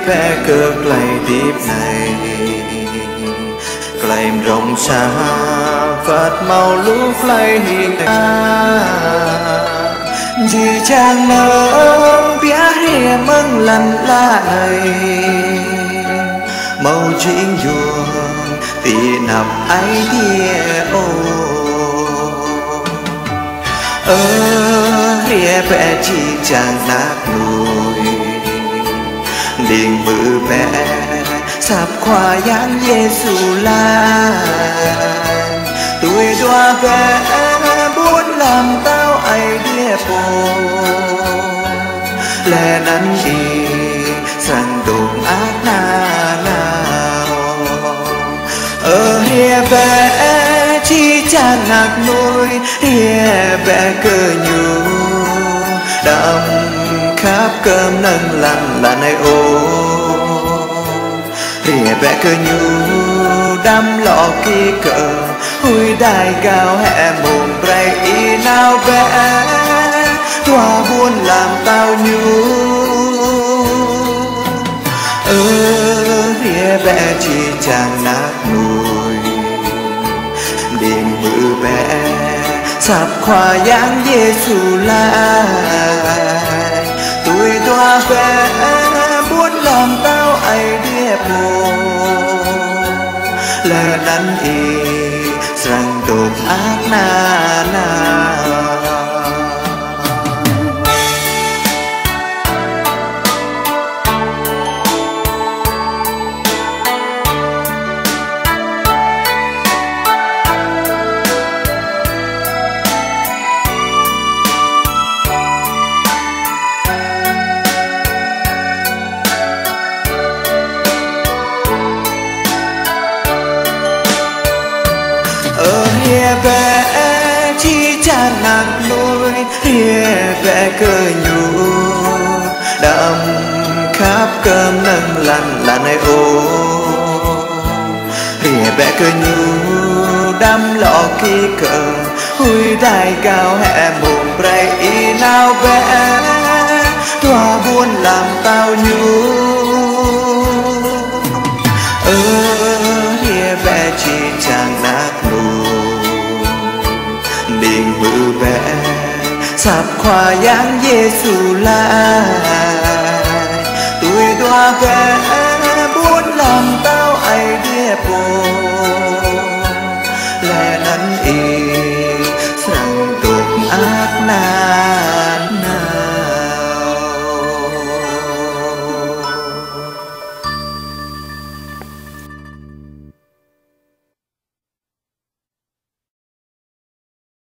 bé cực lầy tiếp này claim rộng xa phật màu lũ lầy hiền chỉ chàng nở bia hề mừng lần la này màu chính duồng tì nằm ấy địa ô hề bé chỉ chàng nát nuôi liền bự bé sắp khoa giáng Giêsu la tuổi đoa bé muốn làm tao ai đĩa bồ lẽ nắn đi sang đồn ác na nào hề bé chỉ chàng nạc nuôi hề bé cơ nhu đâm khắp cơm nâng lằn là này ô hề bé cơ nhu đâm lọ kỳ cờ hui đài cao hẹ mồm bray y nào bé thoa buồn làm tao nhu hề bé chỉ chàng nát nuôi điện bự bé sắp khoa giáng Giêsu lại tuổi đoa bé muốn làm tao ai đĩa bồ là nắn y rằng đồn ác na nào hề bé chỉ chàng nặng nuôi hề bé cơ nhu đâm khắp cơm nâng lằn là này ô hề bé cơ nhu đâm lọ kỳ cờ hui đài cao hẹ mồm bray y nào bé thoa buồn làm tao nhu hề bé chỉ chàng nát nuôi điện bự bé sắp khoa giáng Giêsu lại tuổi đoa bé